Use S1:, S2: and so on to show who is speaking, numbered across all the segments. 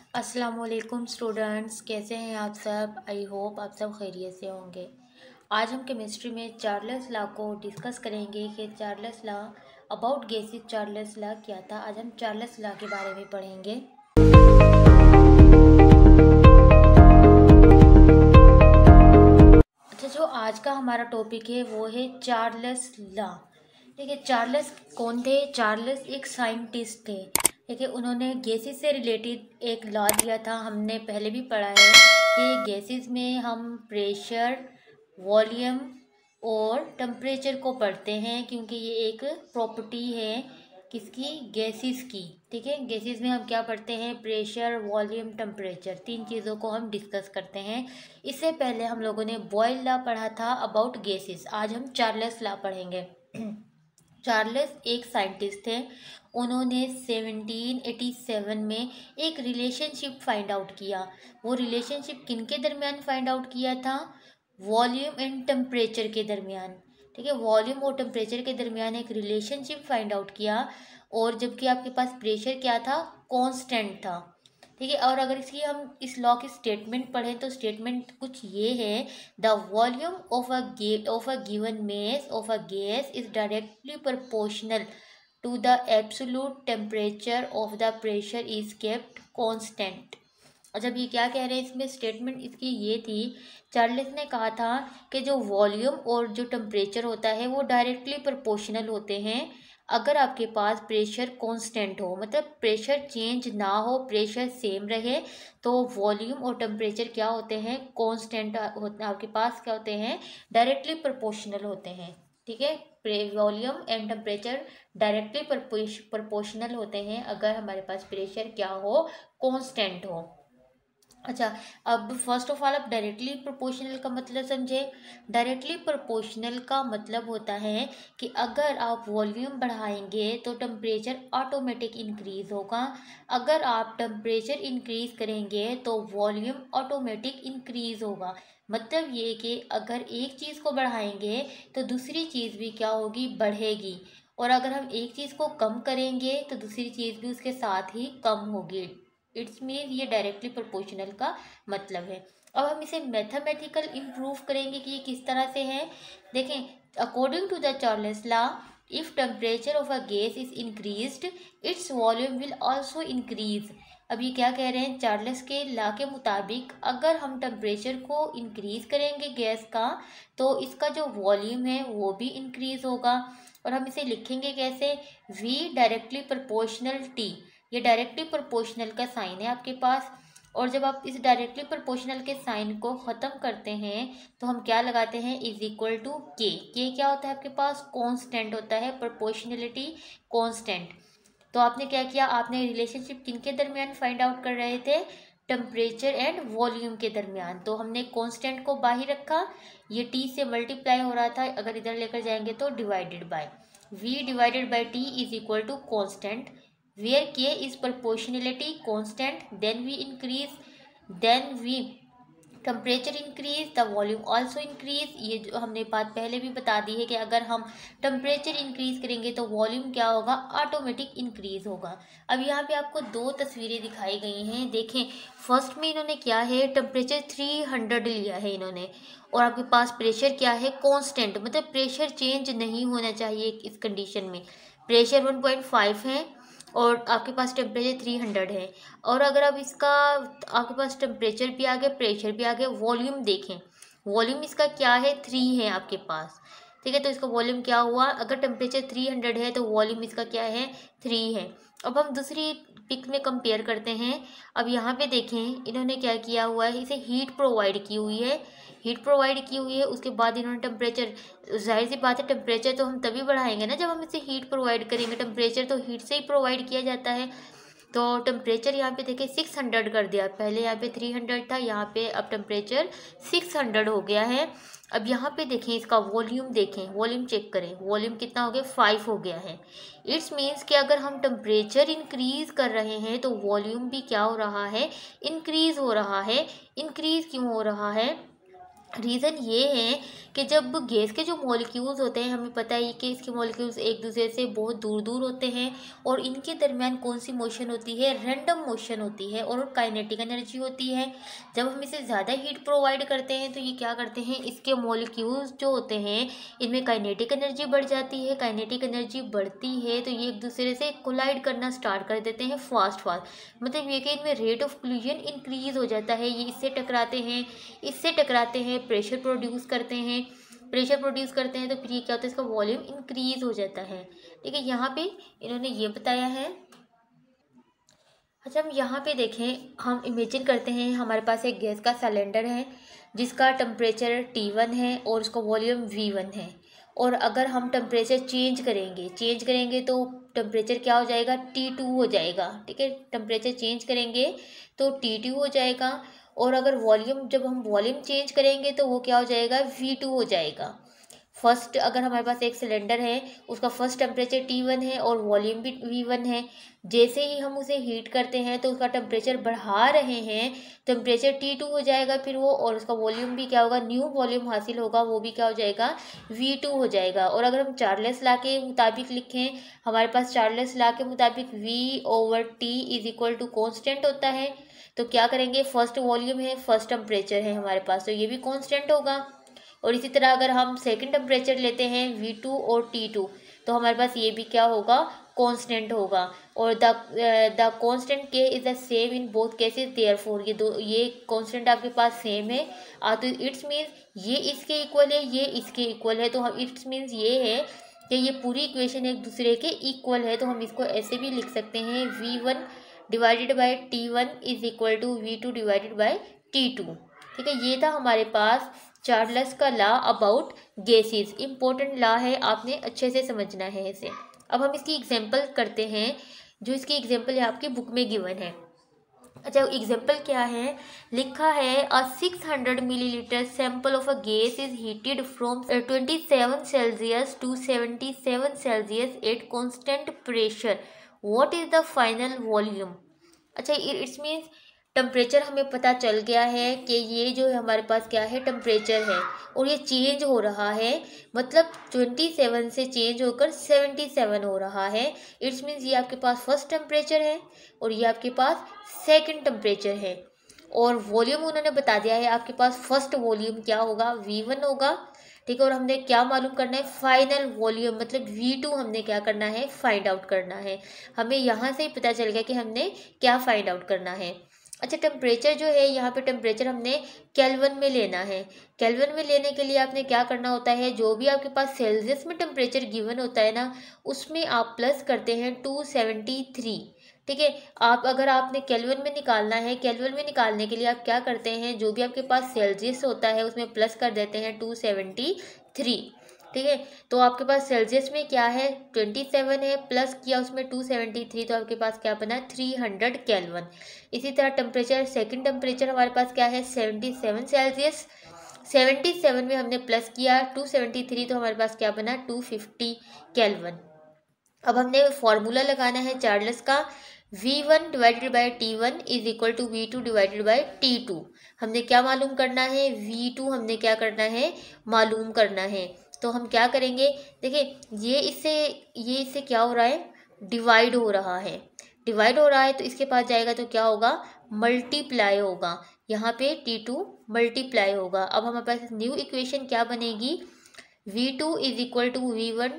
S1: अस्सलामुअलैकुम स्टूडेंट्स, कैसे हैं आप सब। आई होप आप सब खैरियत से होंगे। आज हम केमिस्ट्री में चार्ल्स लॉ को डिस्कस करेंगे कि Charles law about gases Charles law क्या था। आज हम चार्ल्स लॉ के बारे में पढ़ेंगे। अच्छा, जो आज का हमारा टॉपिक है वो है चार्ल्स लॉ। ठीक है, चार्ल्स कौन थे। चार्ल्स एक साइंटिस्ट थे। ठीक है, उन्होंने गैसेस से रिलेटेड एक लॉ दिया था। हमने पहले भी पढ़ा है कि गैसेस में हम प्रेशर, वॉल्यूम और टेम्परेचर को पढ़ते हैं, क्योंकि ये एक प्रॉपर्टी है किसकी, गैसेस की। ठीक है, गैसेस में हम क्या पढ़ते हैं, प्रेशर, वॉल्यूम, टेम्परेचर, तीन चीज़ों को हम डिस्कस करते हैं। इससे पहले हम लोगों ने बॉयल लॉ पढ़ा था अबाउट गैसेस। आज हम चार्ल्स लॉ पढ़ेंगे। चार्ल्स एक साइंटिस्ट थे। उन्होंने 1787 में एक रिलेशनशिप फाइंड आउट किया। वो रिलेशनशिप किन के दरमियान फाइंड आउट किया था, वॉल्यूम एंड टेम्परेचर के दरमियान। ठीक है, वॉल्यूम और टेम्परेचर के दरमियान एक रिलेशनशिप फाइंड आउट किया। और जबकि आपके पास प्रेशर क्या था, कांस्टेंट था। ठीक है, और अगर इसकी हम इस लॉ की स्टेटमेंट पढ़ें तो स्टेटमेंट कुछ ये है, the volume of a given mass of a gas is directly proportional to the absolute temperature of the pressure is kept constant. और जब ये क्या कह रहे हैं, इसमें स्टेटमेंट इसकी ये थी, चार्ल्स ने कहा था कि जो वॉल्यूम और जो टेम्परेचर होता है वो डायरेक्टली प्रोपोर्शनल होते हैं अगर आपके पास प्रेशर कांस्टेंट हो, मतलब प्रेशर चेंज ना हो, प्रेशर सेम रहे, तो वॉल्यूम और टेम्परेचर क्या होते हैं, कांस्टेंट होते, आपके पास क्या होते हैं, डायरेक्टली प्रोपोर्शनल होते हैं। ठीक है, volume and temperature directly proportional होते हैं अगर हमारे पास प्रेशर क्या हो, कांस्टेंट हो। अच्छा, अब फर्स्ट ऑफ ऑल आप डायरेक्टली प्रोपोर्शनल का मतलब समझे। डायरेक्टली प्रोपोर्शनल का मतलब होता है कि अगर आप वॉल्यूम बढ़ाएंगे तो टेम्परेचर ऑटोमेटिक इंक्रीज होगा। अगर आप टेम्परेचर इंक्रीज करेंगे तो वॉल्यूम ऑटोमेटिक इंक्रीज होगा। मतलब ये कि अगर एक चीज़ को बढ़ाएंगे तो दूसरी चीज़ भी क्या होगी, बढ़ेगी। और अगर हम एक चीज़ को कम करेंगे तो दूसरी चीज़ भी उसके साथ ही कम होगी। इट्स मीन ये डायरेक्टली प्रोपोर्शनल का मतलब है। अब हम इसे मैथमेटिकल इम्प्रूव करेंगे कि ये किस तरह से है। देखें, according to the Charles law, if temperature of a gas is increased its volume will also increase. अब ये क्या कह रहे हैं, चार्ल्स के लॉ के मुताबिक अगर हम टेम्परेचर को इंक्रीज करेंगे गैस का, तो इसका जो वॉल्यूम है वो भी इंक्रीज होगा। और हम इसे लिखेंगे कैसे, V डायरेक्टली प्रोपोर्शनल T। ये डायरेक्टली प्रोपोर्शनल का साइन है आपके पास। और जब आप इस डायरेक्टली प्रोपोर्शनल के साइन को ख़त्म करते हैं तो हम क्या लगाते हैं, इज इक्वल टू के क्या होता है आपके पास, कांस्टेंट होता है, प्रोपोर्शनलिटी कांस्टेंट। तो आपने क्या किया, आपने रिलेशनशिप किनके दरमियान फाइंड आउट कर रहे थे, टेम्परेचर एंड वॉल्यूम के दरमियान। तो हमने कांस्टेंट को बाहर रखा, ये टी से मल्टीप्लाई हो रहा था, अगर इधर लेकर जाएंगे तो divided by V divided by T is equal to constant, where k is proportionality constant, then we temperature increase, the volume also increase. ये जो हमने बात पहले भी बता दी है कि अगर हम टेम्परेचर इंक्रीज करेंगे तो वॉल्यूम क्या होगा, ऑटोमेटिक इंक्रीज होगा। अब यहाँ पे आपको दो तस्वीरें दिखाई गई हैं। देखें, फर्स्ट में इन्होंने क्या है, टेम्परेचर 300 लिया है इन्होंने, और आपके पास प्रेशर क्या है, कांस्टेंट, मतलब प्रेशर चेंज नहीं होना चाहिए इस कंडीशन में। प्रेशर 1.5 है और आपके पास टेम्परेचर 300 है। और अगर आप इसका, आपके पास टेम्परेचर भी आ गया, प्रेशर भी आ गया, वॉल्यूम देखें, वॉल्यूम इसका क्या है, 3 है आपके पास। ठीक है, तो इसका वॉल्यूम क्या हुआ, अगर टेम्परेचर 300 है तो वॉल्यूम इसका क्या है, 3 है। अब हम दूसरी पिक में कंपेयर करते हैं। अब यहाँ पे देखें, इन्होंने क्या किया हुआ है, इसे हीट प्रोवाइड की हुई है, हीट प्रोवाइड की हुई है। उसके बाद इन्होंने टेम्परेचर, जाहिर सी बात है टेम्परेचर तो हम तभी बढ़ाएंगे ना जब हम इसे हीट प्रोवाइड करेंगे। टेम्परेचर तो हीट से ही प्रोवाइड किया जाता है। तो टेम्परेचर यहाँ पे देखिए 600 कर दिया, पहले यहाँ पे 300 था, यहाँ पे अब टेम्परेचर 600 हो गया है। अब यहाँ पे देखें, इसका वॉल्यूम देखें, वॉल्यूम चेक करें, वॉल्यूम कितना हो गया, 5 हो गया है। इट्स मीन्स कि अगर हम टेम्परेचर इंक्रीज कर रहे हैं तो वॉल्यूम भी क्या हो रहा है, इंक्रीज हो रहा है। इंक्रीज क्यों हो रहा है, रीज़न ये है कि जब गैस के जो मॉलिक्यूल्स होते हैं, हमें पता है कि इसके मॉलिक्यूल्स एक दूसरे से बहुत दूर दूर होते हैं और इनके दरमियान कौन सी मोशन होती है, रैंडम मोशन होती है और काइनेटिक एनर्जी होती है। जब हम इसे ज़्यादा हीट प्रोवाइड करते हैं तो ये क्या करते हैं, इसके मॉलिक्यूल्स जो होते हैं इनमें काइनेटिक एनर्जी बढ़ जाती है। काइनेटिक एनर्जी बढ़ती है तो ये एक दूसरे से कोलाइड करना स्टार्ट कर देते हैं फास्ट फास्ट, मतलब ये कि इनमें रेट ऑफ कोलिजन इंक्रीज हो जाता है। ये इससे टकराते हैं, प्रेशर प्रोड्यूस करते हैं, तो फिर ये क्या होता है, इसका वॉल्यूम इंक्रीज हो जाता है। ठीक है, यहाँ पे इन्होंने ये बताया है। अच्छा, हम यहाँ पे देखें, हम इमेजिन करते हैं हमारे पास एक गैस का सिलेंडर है जिसका टेम्परेचर T1 है और उसका वॉल्यूम V1 है। और अगर हम टेम्परेचर चेंज करेंगे तो टेम्परेचर क्या हो जाएगा, T2 हो जाएगा। ठीक है, टेम्परेचर चेंज करेंगे तो T2 हो जाएगा। और अगर जब हम वॉल्यूम चेंज करेंगे तो वो क्या हो जाएगा, V2 हो जाएगा। फर्स्ट, अगर हमारे पास एक सिलेंडर है, उसका फर्स्ट टेम्परेचर T1 है और वॉल्यूम भी V1 है। जैसे ही हम उसे हीट करते हैं तो उसका टेम्परेचर बढ़ा रहे हैं, टेम्परेचर T2 हो जाएगा फिर वो, और उसका वॉल्यूम भी क्या होगा, न्यू वॉल्यूम हासिल होगा, वो भी क्या हो जाएगा, V2 हो जाएगा। और अगर हम चार्ल्स लॉ के मुताबिक लिखें, हमारे पास चार्ल्स लॉ के मुताबिक V/T is equal to constant होता है। तो क्या करेंगे, फर्स्ट वॉल्यूम है, फर्स्ट टेम्परेचर है हमारे पास, तो ये भी कॉन्स्टेंट होगा। और इसी तरह अगर हम सेकंड टेम्परेचर लेते हैं V2 और T2, तो हमारे पास ये भी क्या होगा, कांस्टेंट होगा। और the constant K is the same in both cases, therefore ये कांस्टेंट आपके पास सेम है, तो इट्स मीन्स ये इसके इक्वल है, ये इसके इक्वल है। तो हम इट्स मीन्स ये है कि ये पूरी इक्वेशन एक दूसरे के इक्वल है। तो हम इसको ऐसे भी लिख सकते हैं, V1 divided by T1 is equal to V2 divided by T2। ठीक है, ये था हमारे पास चार्ल्स का law about gases. Important law है, आपने अच्छे से समझना है इसे। अब हम इसकी एग्जांपल करते हैं, जो इसकी एग्जांपल है आपकी बुक में गिवन है। अच्छा, एग्जांपल क्या है, लिखा है a 600 millilitre sample of a gas is heated from 27 Celsius to 77 Celsius at constant pressure, what is the final volume. अच्छा, इट्स मीन्स टेम्परेचर हमें पता चल गया है कि ये जो है हमारे पास क्या है, टेम्परेचर है और ये चेंज हो रहा है, मतलब 27 से चेंज होकर 77 हो रहा है। इट्स मीन्स ये आपके पास फर्स्ट टेम्परेचर है और ये आपके पास सेकंड टेम्परेचर है। और वॉल्यूम उन्होंने बता दिया है, आपके पास फर्स्ट वॉल्यूम क्या होगा, V1 होगा। ठीक है, और हमने क्या मालूम करना है, फाइनल वॉल्यूम, मतलब V2 हमने क्या करना है, फाइंड आउट करना है। हमें यहाँ से ही पता चल गया कि हमने क्या फाइंड आउट करना है। अच्छा, टेम्परेचर जो है, यहाँ पे टेम्परेचर हमने केल्विन में लेना है। केल्विन में लेने के लिए आपने क्या करना होता है, जो भी आपके पास सेल्सियस में टेम्परेचर गिवन होता है ना, उसमें आप प्लस करते हैं 273। ठीक है, अगर आपने केल्विन में निकालना है, केल्विन में निकालने के लिए आप क्या करते हैं, जो भी आपके पास सेल्सियस होता है उसमें प्लस कर देते हैं 273। ठीक है, तो आपके पास सेल्सियस में क्या है, 27 है, प्लस किया उसमें 273, तो आपके पास क्या बना, 300 केल्विन। इसी तरह टेम्परेचर, सेकंड टेम्परेचर हमारे पास क्या है, 77 सेल्सियस। 77 में हमने प्लस किया 273, तो हमारे पास क्या बना, 250 केल्विन। अब हमने फॉर्मूला लगाना है चार्ल्स का, V1 divided by T1 is equal to V2 divided by T2। हमने क्या मालूम करना है, V2 हमने क्या करना है, मालूम करना है। तो हम क्या करेंगे, देखिए ये इससे क्या हो रहा है, डिवाइड हो रहा है। तो इसके पास जाएगा तो क्या होगा, मल्टीप्लाई होगा। यहाँ पे T2 मल्टीप्लाई होगा। अब हमारे पास न्यू इक्वेशन क्या बनेगी, V2 is equal to V1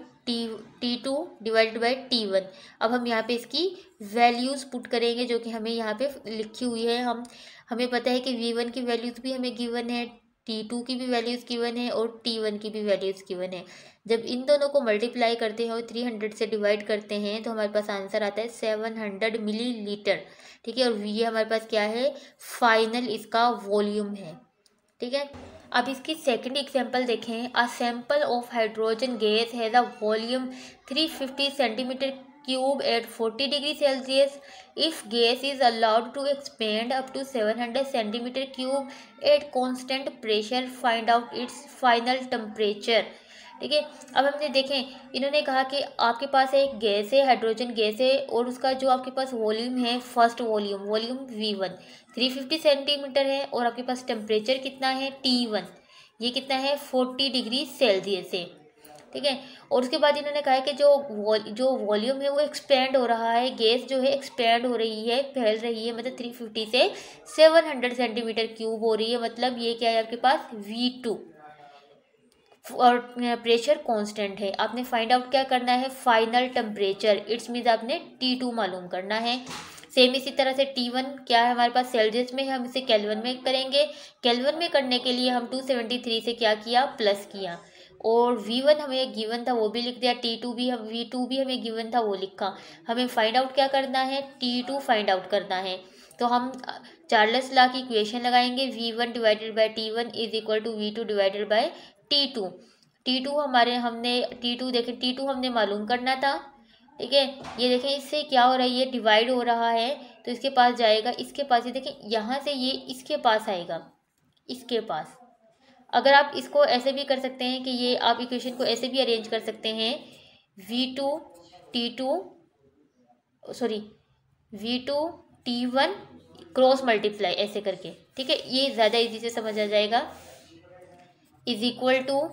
S1: T2 divided by T1। अब हम यहाँ पे इसकी वैल्यूज़ पुट करेंगे, जो कि हमें यहाँ पे लिखी हुई है। हमें पता है कि V1 की वैल्यूज़ भी हमें गिवन है, T2 की भी वैल्यूज़ गिवन है और T1 की भी वैल्यूज़ गिवन है। जब इन दोनों को मल्टीप्लाई करते हैं और 300 से डिवाइड करते हैं तो हमारे पास आंसर आता है 700 मिलीलीटर। ठीक है, और ये हमारे पास क्या है, फाइनल इसका वॉल्यूम है। ठीक है, अब इसकी सेकंड एग्जांपल देखें। A sample of hydrogen gas has a volume 350 centimetre cube at 40 degree Celsius. If gas is allowed to expand up to 700 centimetre cube at constant pressure, find out its final temperature. ठीक है, अब हमने देखें, इन्होंने कहा कि आपके पास एक गैस है, हाइड्रोजन गैस है, और उसका जो आपके पास वॉल्यूम है, फर्स्ट वॉल्यूम V1 350 सेंटीमीटर है, और आपके पास टेम्परेचर कितना है, T1। ये कितना है 40 डिग्री सेल्सियस है, ठीक है। और उसके बाद इन्होंने कहा है कि जो वॉल्यूम है वो एक्सपेंड हो रहा है, गैस जो है एक्सपेंड हो रही है, फैल रही है, मतलब 350 से 700 सेंटीमीटर क्यूब हो रही है। मतलब ये क्या है आपके पास V2 और प्रेशर कांस्टेंट है। आपने फाइंड आउट क्या करना है, फाइनल टेम्परेचर, इट्स मीन्स आपने T2 मालूम करना है। सेम इसी तरह से T1 क्या है हमारे पास सेल्सियस में है, हम इसे केल्विन में करेंगे। केल्विन में करने के लिए हम 273 से क्या किया, प्लस किया। और V1 हमें गिवन था वो भी लिख दिया, V2 भी हमें गिवन था वो लिखा। हमें फाइंड आउट क्या करना है, T2 फाइंड आउट करना है। तो हम चार्ल्स लॉ की इक्वेशन लगाएंगे, V1 divided by T1 is equal to V2 divided by T2 हमारे हमने T2 हमने मालूम करना था, ठीक है। ये देखें इससे क्या हो रहा है, ये डिवाइड हो रहा है तो इसके पास जाएगा, इसके पास, ये देखें यहाँ से ये इसके पास आएगा, इसके पास। अगर आप इसको ऐसे भी कर सकते हैं कि ये आप इक्वेशन को ऐसे भी अरेंज कर सकते हैं, V2 T1 क्रॉस मल्टीप्लाई ऐसे करके, ठीक है। ये ज़्यादा इजी से समझ आ जाएगा। Is equal to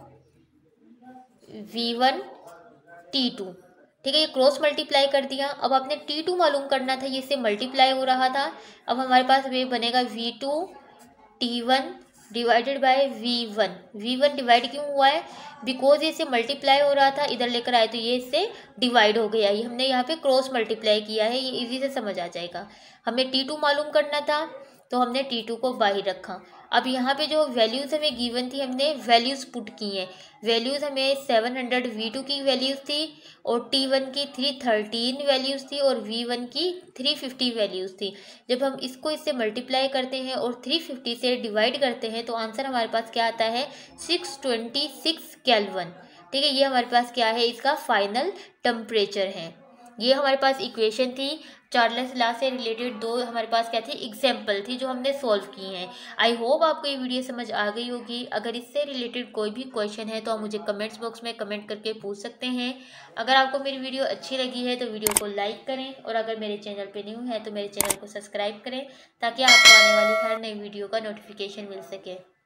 S1: V1 T2, ठीक है। ये क्रॉस मल्टीप्लाई कर दिया। अब आपने T2 मालूम करना था, ये इससे मल्टीप्लाई हो रहा था। अब हमारे पास ये बनेगा V2 T1 divided by V1 divide क्यों हुआ है, बिकॉज ये इससे मल्टीप्लाई हो रहा था, इधर लेकर आए तो ये इससे डिवाइड हो गया। ये हमने यहाँ पे क्रॉस मल्टीप्लाई किया है, ये इजी से समझ आ जाएगा। हमें T2 मालूम करना था तो हमने T2 को बाहर रखा। अब यहाँ पे जो वैल्यूज़ हमें गिवन थी हमने वैल्यूज़ पुट की हैं। वैल्यूज़ हमें 700 V2 की वैल्यूज़ थी और T1 की 313 वैल्यूज़ थी और V1 की 350 वैल्यूज़ थी। जब हम इसको इससे मल्टीप्लाई करते हैं और 350 से डिवाइड करते हैं तो आंसर हमारे पास क्या आता है, 626 केल्विन, ठीक है। ये हमारे पास क्या है, इसका फाइनल टेम्परेचर है। ये हमारे पास इक्वेशन थी। चार्ल्स लॉ से रिलेटेड दो हमारे पास क्या थी, एग्जाम्पल थी जो हमने सॉल्व की हैं। आई होप आपको ये वीडियो समझ आ गई होगी। अगर इससे रिलेटेड कोई भी क्वेश्चन है तो आप मुझे कमेंट्स बॉक्स में कमेंट करके पूछ सकते हैं। अगर आपको मेरी वीडियो अच्छी लगी है तो वीडियो को लाइक करें और अगर मेरे चैनल पर न्यू है तो मेरे चैनल को सब्सक्राइब करें ताकि आपको आने वाली हर नई वीडियो का नोटिफिकेशन मिल सके।